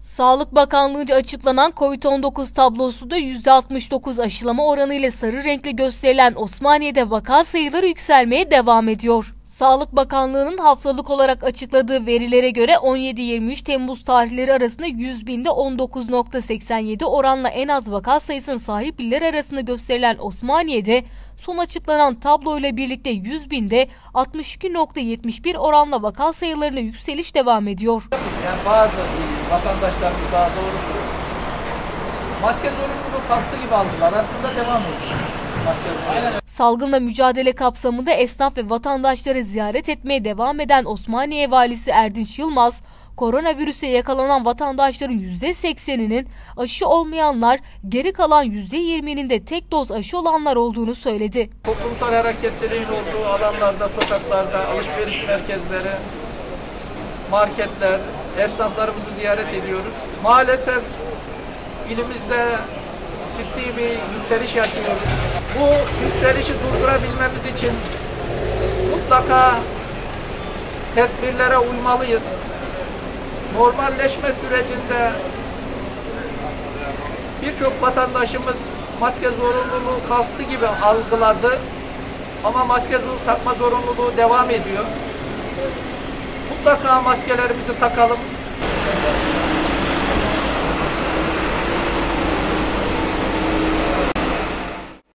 Sağlık Bakanlığı'nca açıklanan COVID-19 tablosu da %69 aşılama oranıyla sarı renkle gösterilen Osmaniye'de vaka sayıları yükselmeye devam ediyor. Sağlık Bakanlığı'nın haftalık olarak açıkladığı verilere göre 17-23 Temmuz tarihleri arasında 100 binde 19,87 oranla en az vaka sayısına sahip iller arasında gösterilen Osmaniye'de son açıklanan tabloyla birlikte 100 binde 62,71 oranla vaka sayılarına yükseliş devam ediyor. Yani bazı vatandaşlarımız daha doğrusu maske zorunluluğu kalktı gibi aldılar. Aslında devam ediyor. Salgınla mücadele kapsamında esnaf ve vatandaşları ziyaret etmeye devam eden Osmaniye Valisi Erdinç Yılmaz, koronavirüse yakalanan vatandaşların %80'inin aşı olmayanlar, geri kalan %20'nin de tek doz aşı olanlar olduğunu söyledi. Toplumsal hareketlerin olduğu alanlarda, sokaklarda, alışveriş merkezleri, marketler, esnaflarımızı ziyaret ediyoruz. Maalesef ilimizde ciddi bir yükseliş yaşıyoruz. Bu yükselişi durdurabilmemiz için mutlaka tedbirlere uymalıyız. Normalleşme sürecinde birçok vatandaşımız maske zorunluluğu kalktı gibi algıladı. Ama maske takma zorunluluğu devam ediyor. Mutlaka maskelerimizi takalım.